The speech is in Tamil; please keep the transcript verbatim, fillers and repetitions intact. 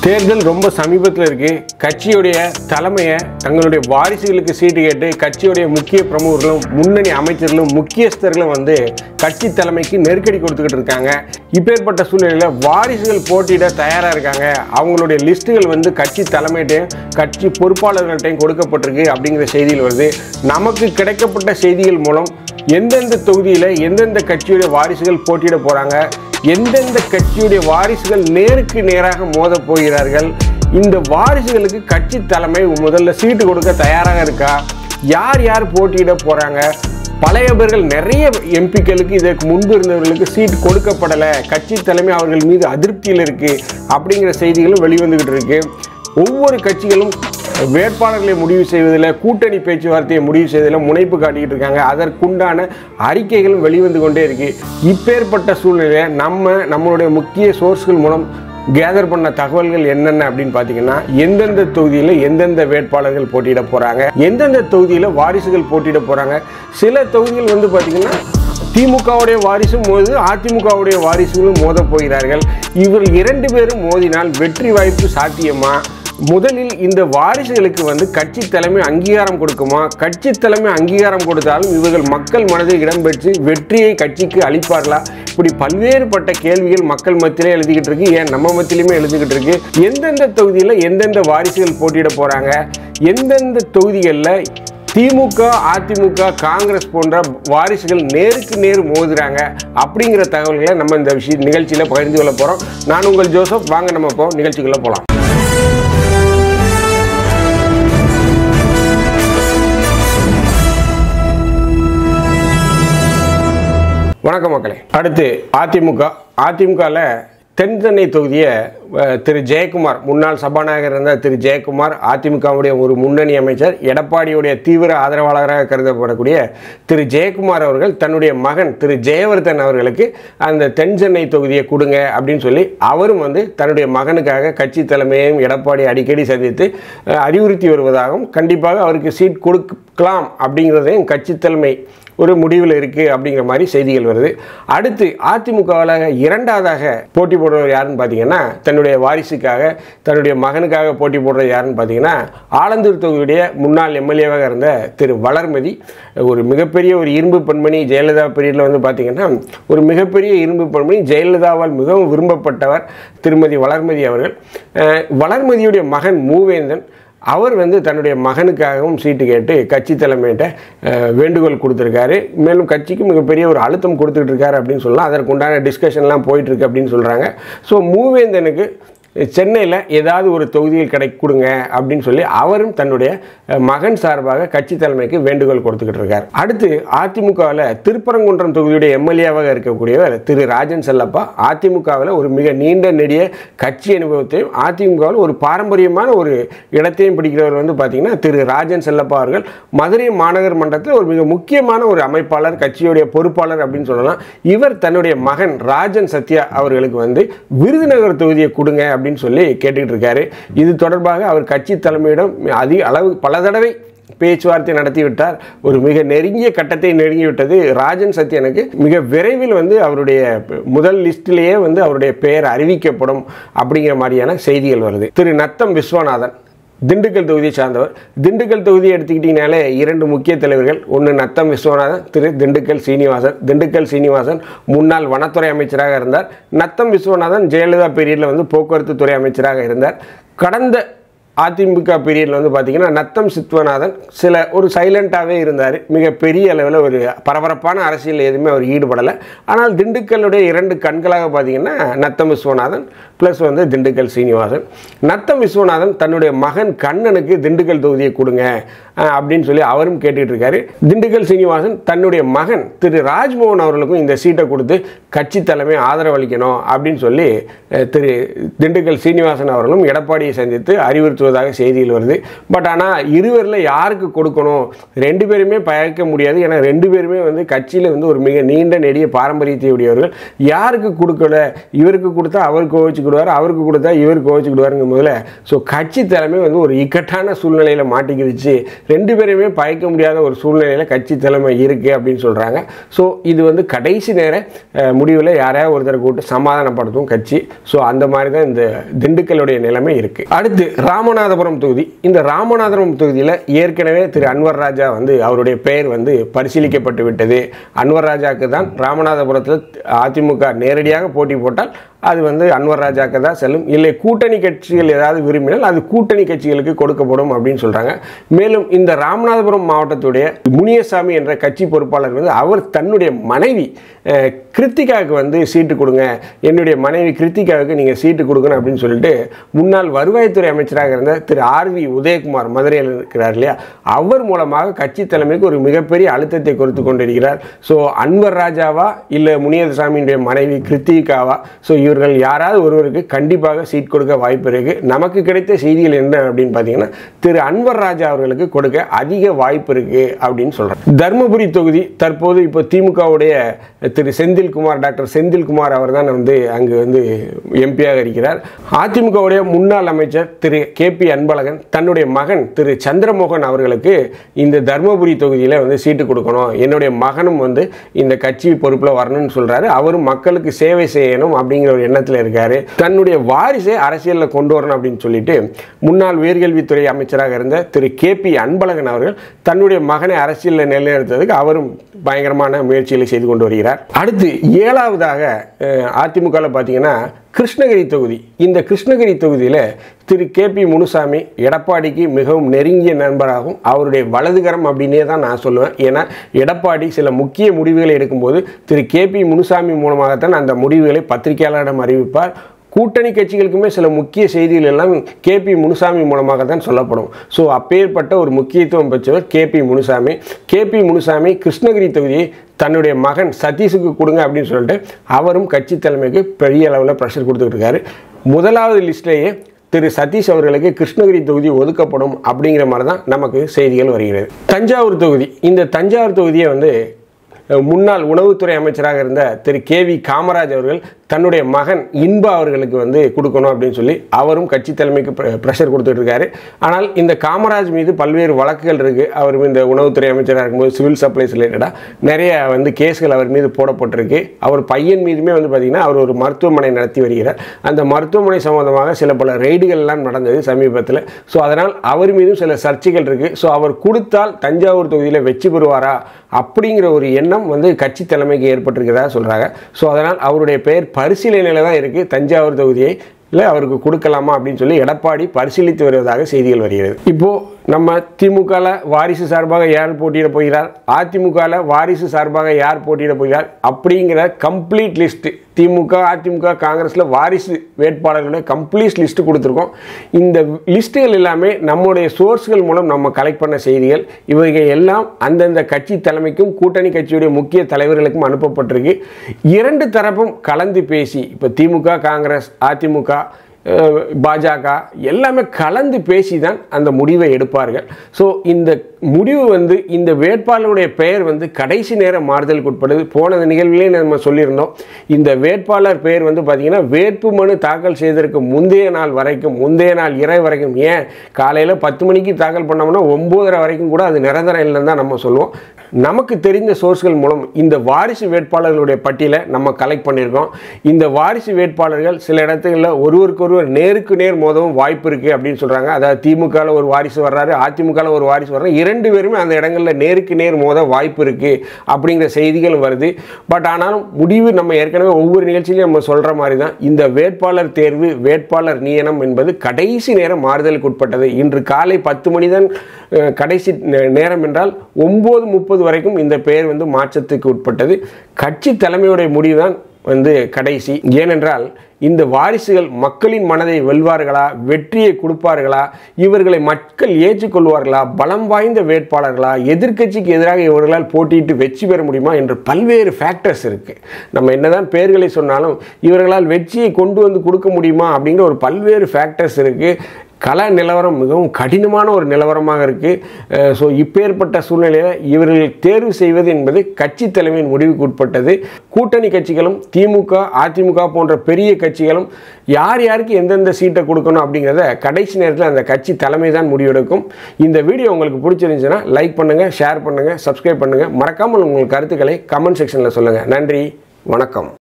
தேர்தல் ரொம்ப சமீபத்தில் இருக்கு. கட்சியுடைய தலைமையை தங்களுடைய வாரிசுகளுக்கு சீட்டு கேட்டு கட்சியுடைய முக்கிய பிரமுகர்களும் முன்னணி அமைச்சர்களும் முக்கியஸ்தர்களும் வந்து கட்சி தலைமைக்கு நெருக்கடி கொடுத்துக்கிட்டு இருக்காங்க. இப்பேற்பட்ட சூழ்நிலையில் வாரிசுகள் போட்டியிட தயாராக இருக்காங்க. அவங்களுடைய லிஸ்ட்டுகள் வந்து கட்சி தலைமையிட்டையும் கட்சி பொறுப்பாளர்கள்ட்டையும் கொடுக்கப்பட்டிருக்கு அப்படிங்கிற செய்திகள் வருது. நமக்கு கிடைக்கப்பட்ட செய்திகள் மூலம் எந்தெந்த தொகுதியில் எந்தெந்த கட்சியுடைய வாரிசுகள் போட்டியிட போகிறாங்க, எந்தெந்த கட்சியுடைய வாரிசுகள் நேருக்கு நேராக மோத போகிறார்கள், இந்த வாரிசுகளுக்கு கட்சி தலைமை முதல்ல சீட்டு கொடுக்க தயாராக இருக்கா, யார் யார் போட்டியிட போகிறாங்க, பழைய பேர்கள் நிறைய எம்பிக்களுக்கு இதற்கு முன்பு இருந்தவர்களுக்கு சீட் கொடுக்கப்படலை, கட்சி தலைமை அவர்கள் மீது அதிருப்தியில் இருக்குது அப்படிங்கிற செய்திகளும் வெளிவந்துக்கிட்டு இருக்கு. ஒவ்வொரு கட்சிகளும் வேட்பாளர்களை முடிவு செய்வதில், கூட்டணி பேச்சுவார்த்தையை முடிவு செய்வதில் முனைப்பு காட்டிக்கிட்டு இருக்காங்க. அதற்குண்டான அறிக்கைகளும் வெளிவந்து கொண்டே இருக்கு. இப்பேற்பட்ட சூழ்நிலையை நம்ம நம்மளுடைய முக்கிய சோர்ஸ்கள் மூலம் கேதர் பண்ண தகவல்கள் என்னென்ன அப்படின்னு பார்த்தீங்கன்னா, எந்தெந்த தொகுதியில் எந்தெந்த வேட்பாளர்கள் போட்டியிட போகிறாங்க, எந்தெந்த தொகுதியில் வாரிசுகள் போட்டியிட போகிறாங்க. சில தொகுதிகள் வந்து பார்த்தீங்கன்னா திமுகவுடைய வாரிசும் மோது அதிமுகவுடைய வாரிசுகளும் மோத போகிறார்கள். இவர் இரண்டு பேரும் மோதினால் வெற்றி வாய்ப்பு சாத்தியமா? முதலில் இந்த வாரிசுகளுக்கு வந்து கட்சி தலைமை அங்கீகாரம் கொடுக்குமா? கட்சி தலைமை அங்கீகாரம் கொடுத்தாலும் இவர்கள் மக்கள் மனதில் இடம்பெற்று வெற்றியை கட்சிக்கு அளிப்பார்களா? இப்படி பல்வேறுபட்ட கேள்விகள் மக்கள் மத்தியிலே எழுதிக்கிட்டு இருக்கு. ஏன் நம்ம மத்தியிலுமே எழுதிக்கிட்டு இருக்கு. எந்தெந்த தொகுதியில் எந்தெந்த வாரிசுகள் போட்டியிட போறாங்க, எந்தெந்த தொகுதிகளில் திமுக அதிமுக காங்கிரஸ் போன்ற வாரிசுகள் நேருக்கு நேர் மோதுறாங்க அப்படிங்கிற தகவல்களை நம்ம இந்த விஷய நிகழ்ச்சியில் பகிர்ந்து கொள்ள போறோம். நான் உங்கள் ஜோசப். வாங்க நம்ம இப்போ நிகழ்ச்சிக்குள்ள போகலாம். வணக்கம் மக்களே. அடுத்து அதிமுக அதிமுகவில் தென் சென்னை தொகுதியை திரு ஜெயக்குமார், முன்னாள் சபாநாயகர் இருந்த திரு ஜெயக்குமார், அதிமுகவுடைய ஒரு முன்னணி அமைச்சர், எடப்பாடியுடைய தீவிர ஆதரவாளராக கருதப்படக்கூடிய திரு ஜெயக்குமார் அவர்கள் தன்னுடைய மகன் திரு ஜெயவர்தன் அவர்களுக்கு அந்த தென் சென்னை தொகுதியை கொடுங்க அப்படின்னு சொல்லி அவரும் வந்து தன்னுடைய மகனுக்காக கட்சி தலைமையையும் எடப்பாடி அடிக்கடி சந்தித்து அறிவுறுத்தி வருவதாகவும், கண்டிப்பாக அவருக்கு சீட் கொடுக்கலாம் அப்படிங்கிறதையும் கட்சி தலைமை ஒரு முடிவில் இருக்குது அப்படிங்கிற மாதிரி செய்திகள் வருது. அடுத்து அதிமுகவில் இரண்டாவதாக போட்டி போடுறவர் யாருன்னு பார்த்தீங்கன்னா, தன்னுடைய வாரிசுக்காக தன்னுடைய மகனுக்காக போட்டி போடுறது யாருன்னு பார்த்தீங்கன்னா, ஆலந்தூர் தொகுதியுடைய முன்னாள் எம்எல்ஏவாக இருந்த திரு வளர்மதி. ஒரு மிகப்பெரிய ஒரு இரும்பு பெண்மணி. ஜெயலலிதா பீரியடில் வந்து பார்த்தீங்கன்னா ஒரு மிகப்பெரிய இரும்பு பெண்மணி, ஜெயலலிதாவால் மிகவும் விரும்பப்பட்டவர் திருமதி வளர்மதி அவர்கள். வளர்மதியுடைய மகன் மூவேந்தன் அவர் வந்து தன்னுடைய மகனுக்காகவும் சீட்டு கேட்டு கட்சி தலைமையிட்ட வேண்டுகோள் கொடுத்துருக்காரு. மேலும் கட்சிக்கு மிகப்பெரிய ஒரு அழுத்தம் கொடுத்துட்டு இருக்காரு அப்படின்னு சொல்லலாம். அதற்கு உண்டான டிஸ்கஷன்லாம் போயிட்டுருக்கு அப்படின்னு சொல்கிறாங்க. ஸோ மூவேந்தனுக்கு சென்னையில் ஏதாவது ஒரு தொகுதியில் கிடை கொடுங்க அப்படின்னு சொல்லி அவரும் தன்னுடைய மகன் சார்பாக கட்சி தலைமைக்கு வேண்டுகோள் கொடுத்துக்கிட்டு இருக்கார். அடுத்து அதிமுகவில் திருப்பரங்குன்றம் தொகுதியுடைய எம்எல்ஏவாக இருக்கக்கூடியவர் திரு ராஜன் செல்லப்பா. அதிமுகவில் ஒரு மிக நீண்ட நெடிய கட்சி அனுபவத்தையும் அதிமுகவில் ஒரு பாரம்பரியமான ஒரு இடத்தையும் பிடிக்கிறவர் வந்து பார்த்தீங்கன்னா திரு ராஜன் செல்லப்பா அவர்கள். மதுரை மாநகர் மன்றத்தில் ஒரு மிக முக்கியமான ஒரு அமைப்பாளர், கட்சியுடைய பொறுப்பாளர் அப்படின்னு சொல்லலாம். இவர் தன்னுடைய மகன் ராஜன் சத்யா அவர்களுக்கு வந்து விருதுநகர் தொகுதியை கொடுங்க அப்படின்னு சொல்லி கேட்டுக்கிட்டு இருக்காரு. இது தொடர்பாக அவர் கட்சி தலைமையிடம் அதிக அளவு பல தடவை பேச்சுவார்த்தை நடத்திவிட்டார். ஒரு மிக நெருங்கிய கட்டத்தை நெருங்கிவிட்டது. ராஜன் சத்யனுக்கு மிக விரைவில் வந்து அவருடைய முதல் லிஸ்டிலேயே வந்து அவருடைய பெயர் அறிவிக்கப்படும் அப்படிங்கிற மாதிரியான செய்திகள் வருது. திரு நத்தம் விஸ்வநாதன் திண்டுக்கல் தொகுதியை சார்ந்தவர். திண்டுக்கல் தொகுதியை எடுத்துக்கிட்டீங்கனாலே இரண்டு முக்கிய தலைவர்கள். ஒன்று நத்தம் விஸ்வநாதன், திரு திண்டுக்கல் சீனிவாசன். திண்டுக்கல் சீனிவாசன் முன்னாள் வனத்துறை அமைச்சராக இருந்தார். நத்தம் விஸ்வநாதன் ஜெயலலிதா பீரியடில் வந்து போக்குவரத்து துறை அமைச்சராக இருந்தார். கடந்த அதிமுக பீரியடில் வந்து பார்த்தீங்கன்னா நத்தம் விஸ்வநாதன் சில ஒரு சைலண்ட்டாகவே இருந்தார். மிக பெரிய அளவில் ஒரு பரபரப்பான அரசியல் எதுவுமே அவர் ஈடுபடலை. ஆனால் திண்டுக்கல்லுடைய இரண்டு கண்களாக பார்த்தீங்கன்னா நத்தம் விஸ்வநாதன் ப்ளஸ் வந்து திண்டுக்கல் சீனிவாசன். நத்தம் விஸ்வநாதன் தன்னுடைய மகன் கண்ணனுக்கு திண்டுக்கல் தொகுதியை கொடுங்க அப்படின்னு சொல்லி அவரும் கேட்டுக்கிட்டு இருக்காரு. திண்டுக்கல் சீனிவாசன் தன்னுடைய மகன் திரு ராஜ்மோகன் அவர்களுக்கும் இந்த சீட்டை கொடுத்து கட்சி தலைமை ஆதரவளிக்கணும் அப்படின்னு சொல்லி திரு திண்டுக்கல் சீனிவாசன் அவர்களும் எடப்பாடியை சந்தித்து அறிவுறுத்துவதாக செய்திகள் வருது. பட் ஆனால் இருவரில் யாருக்கு கொடுக்கணும், ரெண்டு பேருமே பயக்க முடியாது. ஏன்னா ரெண்டு பேருமே வந்து கட்சியில் வந்து ஒரு மிக நீண்ட நெடிய பாரம்பரியத்தை உடையவர்கள். யாருக்கு கொடுக்கல, இவருக்கு கொடுத்தா அவருக்கு கோவிச்சுக்கிடுவார், கோவச்சுக்கிடுவார், அவருக்கு கொடுத்தா இவர் கோவச்சுக்கிடுவாருங்கும் போதுல ஸோ கட்சி தலைமை வந்து ஒரு இக்கட்டான சூழ்நிலையில் மாட்டிக்கிடுச்சு. ரெண்டு பேரையுமே பயக்க முடியாத ஒரு சூழ்நிலையில் கட்சி தலைமை இருக்குது அப்படின்னு சொல்கிறாங்க. ஸோ இது வந்து கடைசி நேர முடிவில் யாரையாவது ஒருத்தரை கூட்டு சமாதானப்படுத்தும் கட்சி. ஸோ அந்த மாதிரி தான் இந்த திண்டுக்கல்லுடைய நிலைமை இருக்குது. அடுத்து ராமநாதபுரம் தொகுதி. இந்த ராமநாதபுரம் தொகுதியில் ஏற்கனவே திரு அன்வர் ராஜா வந்து அவருடைய பெயர் வந்து பரிசீலிக்கப்பட்டு விட்டது. அன்வர் ராஜாவுக்கு தான் ராமநாதபுரத்தில் அதிமுக நேரடியாக போட்டி போட்டால் அது வந்து அன்வர் ராஜாக்கு தான் செல்லும். இல்லை கூட்டணி கட்சிகள் ஏதாவது விரும்பினால் அது கூட்டணி கட்சிகளுக்கு கொடுக்கப்படும் அப்படின்னு சொல்கிறாங்க. மேலும் இந்த ராமநாதபுரம் மாவட்டத்துடைய முனியசாமி என்ற கட்சி பொறுப்பாளர் வந்து அவர் தன்னுடைய மனைவி கிருத்திகாவுக்கு வந்து சீட்டு கொடுங்க, என்னுடைய மனைவி கிருத்திகாவுக்கு நீங்கள் சீட்டு கொடுக்கணும் அப்படின்னு சொல்லிட்டு முன்னாள் வருவாய்த்துறை அமைச்சராக இருந்த திரு ஆர் வி உதயகுமார் மதுரையில் இருக்கிறார் இல்லையா, அவர் மூலமாக கட்சி தலைமைக்கு ஒரு மிகப்பெரிய அழுத்தத்தை கொடுத்து கொண்டிருக்கிறார். ஸோ அன்வர் ராஜாவா இல்லை முனியசாமியுடைய மனைவி கிருத்திகாவா, ஸோ இவர்கள் யாராவது ஒருவருக்கு கண்டிப்பாக சீட் கொடுக்க வாய்ப்பு இருக்கு. நமக்கு கிடைத்த செய்திகள் என்ன அப்படின்னு பார்த்தீங்கன்னா திரு அன்வர் ராஜா அவர்களுக்கு கொடுக்க அதிக வாய்ப்பு இருக்கு அப்படின்னு சொல்றாங்க. தர்மபுரி தொகுதி தற்போது இப்போ திமுகவுடைய திரு செந்தில்குமார், டாக்டர் செந்தில்குமார் அவர் தான் வந்து அங்கு வந்து எம்பியாக இருக்கிறார். அதிமுகவுடைய முன்னாள் அமைச்சர் திரு கே பி அன்பழகன் தன்னுடைய மகன் திரு சந்திரமோகன் அவர்களுக்கு இந்த தர்மபுரி தொகுதியில் வந்து சீட்டு கொடுக்கணும், என்னுடைய மகனும் வந்து இந்த கட்சி பொறுப்பில் வரணும்னு சொல்றாரு. அவரும் மக்களுக்கு சேவை செய்யணும் அப்படிங்கிற ஒரு எண்ணத்தில் இருக்காரு. தன்னுடைய வாரிசை அரசியலில் கொண்டு வரணும் அப்படின்னு சொல்லிட்டு முன்னாள் உயர்கல்வித்துறை அமைச்சராக இருந்த திரு கே பி அன்பழகன் அவர்கள் தன்னுடைய மகனை அரசியலில் நிலைநிறுத்ததுக்கு அவரும் பயங்கரமான முயற்சிகளை செய்து கொண்டு வருகிறார். அடுத்து ஏழாவதாக அதிமுகவில் பார்த்தீங்கன்னா கிருஷ்ணகிரி தொகுதி. இந்த கிருஷ்ணகிரி தொகுதியில் திரு கே பி முனுசாமி எடப்பாடிக்கு மிகவும் நெருங்கிய நண்பராகும், அவருடைய வலதுகரம் அப்படின்னே தான் நான் சொல்லுவேன். ஏன்னா எடப்பாடி சில முக்கிய முடிவுகளை எடுக்கும்போது திரு கே பி முனுசாமி மூலமாகத்தான் அந்த முடிவுகளை பத்திரிகையாளரிடம் அறிவிப்பார். கூட்டணி கட்சிகளுக்குமே சில முக்கிய செய்திகள் எல்லாம் கே பி முனுசாமி மூலமாக தான் சொல்லப்படும். ஸோ அப்பேற்பட்ட ஒரு முக்கியத்துவம் பெற்றவர் K P Munusamy. K P Munusamy Krishnagiri தொகுதியை தன்னுடைய மகன் சதீஷுக்கு கொடுங்க அப்படின்னு சொல்லிட்டு அவரும் கட்சி தலைமைக்கு பெரிய அளவில் ப்ரெஷர் கொடுத்துட்டு இருக்காரு. முதலாவது லிஸ்ட்லேயே திரு சதீஷ் அவர்களுக்கு கிருஷ்ணகிரி தொகுதி ஒதுக்கப்படும் அப்படிங்கிற மாதிரி தான் நமக்கு செய்திகள் வருகிறது. தஞ்சாவூர் தொகுதி. இந்த தஞ்சாவூர் தொகுதியை வந்து முன்னாள் உணவுத்துறை அமைச்சராக இருந்த திரு கே வி காமராஜ் அவர்கள் தன்னுடைய மகன் இன்பா அவர்களுக்கு வந்து கொடுக்கணும் அப்படின்னு சொல்லி அவரும் கட்சி தலைமைக்கு ப்ரெஷர் கொடுத்துட்டு இருக்காரு. ஆனால் இந்த காமராஜ் மீது பல்வேறு வழக்குகள் இருக்கு. அவர் இந்த உணவுத்துறை அமைச்சராக இருக்கும்போது சிவில் சப்ளைஸ் ரிலேட்டடாக நிறைய வந்து கேஸ்கள் அவர் மீது போடப்பட்டிருக்கு. அவர் பையன் மீதுமே வந்து பார்த்தீங்கன்னா அவர் ஒரு மருத்துவமனை நடத்தி வருகிறார். அந்த மருத்துவமனை சம்பந்தமாக சில பல ரெய்டுகள்லாம் நடந்தது சமீபத்தில். ஸோ அதனால் அவர் மீதும் சில சர்ச்சைகள் இருக்கு. ஸோ அவர் கொடுத்தால் தஞ்சாவூர் தொகுதியில் வெற்றி பெறுவாரா அப்படிங்கிற ஒரு எண்ணம் வந்து கட்சி தலைமைக்கு ஏற்பட்டிருக்கிறதா சொல்றாங்க. ஸோ அதனால் அவருடைய பெயர் பரிசீலனையில் தான் இருக்குது. தஞ்சாவூர் தொகுதியை இல்லை அவருக்கு கொடுக்கலாமா அப்படின்னு சொல்லி எடப்பாடி பரிசீலித்து வருவதாக செய்திகள் வருகிறது. இப்போது நம்ம திமுகவில் வாரிசு சார்பாக யார் போட்டியிட போகிறார், அதிமுகவில் வாரிசு சார்பாக யார் போட்டியிட போகிறார் அப்படிங்கிற கம்ப்ளீட் லிஸ்ட் திமுக அதிமுக காங்கிரஸில் வாரிசு வேட்பாளர்களுடைய கம்ப்ளீட் லிஸ்ட்டு கொடுத்துருக்கோம். இந்த லிஸ்ட்டுகள் எல்லாமே நம்முடைய சோர்ஸ்கள் மூலம் நம்ம கலெக்ட் பண்ண செய்திகள். இவைகள் எல்லாம் அந்தந்த கட்சி தலைமைக்கும் கூட்டணி கட்சியுடைய முக்கிய தலைவர்களுக்கும் அனுப்பப்பட்டிருக்கு. இரண்டு தரப்பும் கலந்து பேசி இப்போ திமுக காங்கிரஸ் அதிமுக பாஜக எல்லாமே கலந்து பேசி தான் அந்த முடிவை எடுப்பார்கள். ஸோ இந்த முடிவு வந்து இந்த வேட்பாளருடைய பெயர் வந்து கடைசி நேரம் மாறுதலுக்கு உட்படுது. போன நிகழ்விலே நம்ம சொல்லியிருந்தோம், இந்த வேட்பாளர் பெயர் வந்து பார்த்தீங்கன்னா வேட்பு மனு தாக்கல் செய்ததற்கு முந்தைய நாள் வரைக்கும் முந்தைய நாள் இரவு வரைக்கும், ஏன் காலையில் பத்து மணிக்கு தாக்கல் பண்ணோம்னா ஒம்போதரை வரைக்கும் கூட அது நிரந்தரம் இல்லைன்னு தான் நம்ம சொல்லுவோம். நமக்கு தெரிந்த சோர்ஸ்கள் மூலம் இந்த வாரிசு வேட்பாளர்களுடைய பட்டியலை நம்ம கலெக்ட் பண்ணியிருக்கோம். இந்த வாரிசு வேட்பாளர்கள் சில இடத்துகளில் ஒருவருக்கு ஒருவர் நேருக்கு நேர் மோதவும் வாய்ப்பு இருக்குது அப்படின்னு சொல்கிறாங்க. அதாவது திமுகவில் ஒரு வாரிசு வர்றாரு, அதிமுகவில் ஒரு வாரிசு வர்றாரு, இரண்டு பேருமே அந்த இடங்களில் நேருக்கு நேர் மோத வாய்ப்பு இருக்குது அப்படிங்கிற செய்திகள் வருது. பட் ஆனாலும் முடிவு நம்ம ஏற்கனவே ஒவ்வொரு நிகழ்ச்சியிலையும் நம்ம சொல்கிற மாதிரி தான் இந்த வேட்பாளர் தேர்வு வேட்பாளர் நியமனம் என்பது கடைசி நேரம் மாறுதலுக்கு உட்பட்டது. இன்று காலை பத்து மணி தான் கடைசி நேரம் என்றால் ஒம்பது முப்பது வரைக்கும் இந்த பெயர் வந்து மாற்றத்துக்கு உட்பட்டது. கட்சி தலைமையுடைய முடிவுதான் வந்து கடைசி. ஏனென்றால் இந்த வாரிசுகள் மக்களின் மனதை வெல்வார்களா, வெற்றியை கொடுப்பார்களா, இவர்களை மக்கள் ஏற்றுக்கொள்வார்களா, பலம் வாய்ந்த வேட்பாளர்களா, எதிர்க்கட்சிக்கு எதிராக இவர்களால் போட்டியிட்டு வெற்றி பெற முடியுமா என்று பல்வேறு ஃபேக்டர்ஸ் இருக்கு. நம்ம என்னதான் பெயர்களை சொன்னாலும் இவர்களால் வெற்றியை கொண்டு வந்து கொடுக்க முடியுமா அப்படிங்கிற ஒரு பல்வேறு ஃபேக்டர்ஸ் இருக்கு. கள நிலவரம் மிகவும் கடினமான ஒரு நிலவரமாக இருக்குது. ஸோ இப்பேற்பட்ட சூழ்நிலையில் இவர்கள் தேர்வு செய்வது என்பது கட்சி தலைமையின் முடிவுக்கு உட்பட்டது. கூட்டணி கட்சிகளும் திமுக அதிமுக போன்ற பெரிய கட்சிகளும் யார் யாருக்கு எந்தெந்த சீட்டை கொடுக்கணும் அப்படிங்கிறத கடைசி நேரத்தில் அந்த கட்சி தலைமை தான் முடிவெடுக்கும். இந்த வீடியோ உங்களுக்கு பிடிச்சிருந்துச்சுன்னா லைக் பண்ணுங்கள், ஷேர் பண்ணுங்கள், சப்ஸ்கிரைப் பண்ணுங்கள். மறக்காமல் உங்கள் கருத்துக்களை கமெண்ட் செக்ஷனில் சொல்லுங்கள். நன்றி, வணக்கம்.